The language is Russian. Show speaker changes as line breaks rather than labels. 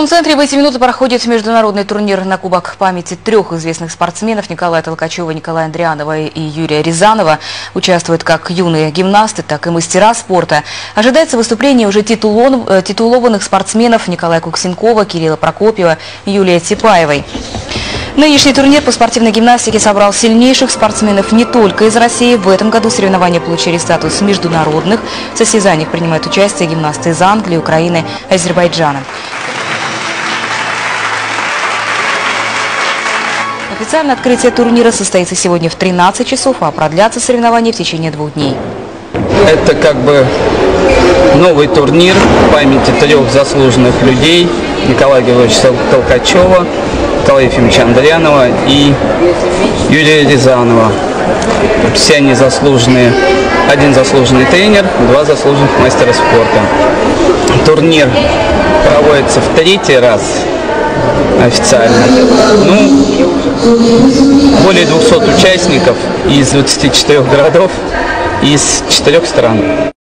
центре в эти минуты проходит международный турнир на Кубок памяти трех известных спортсменов: Николая Толкачева, Николая Андрианова и Юрия Рязанова. Участвуют как юные гимнасты, так и мастера спорта. Ожидается выступление уже титулованных спортсменов Николая Куксенкова, Кирилла Прокопьева, Юлии Цепаевой. Нынешний турнир по спортивной гимнастике собрал сильнейших спортсменов не только из России. В этом году соревнования получили статус международных. В состязаниях принимают участие гимнасты из Англии, Украины, Азербайджана. Официальное открытие турнира состоится сегодня в 13 часов, а продлятся соревнования в течение 2 дней.
Это как бы новый турнир в памяти трех заслуженных людей: Николая Георгиевича Толкачева, Николая Ефимовича Андрианова и Юрия Рязанова. Все они заслуженные. Один заслуженный тренер, 2 заслуженных мастера спорта. Турнир проводится в 3-й раз официально. Более 200 участников из 24 городов, из 4 стран.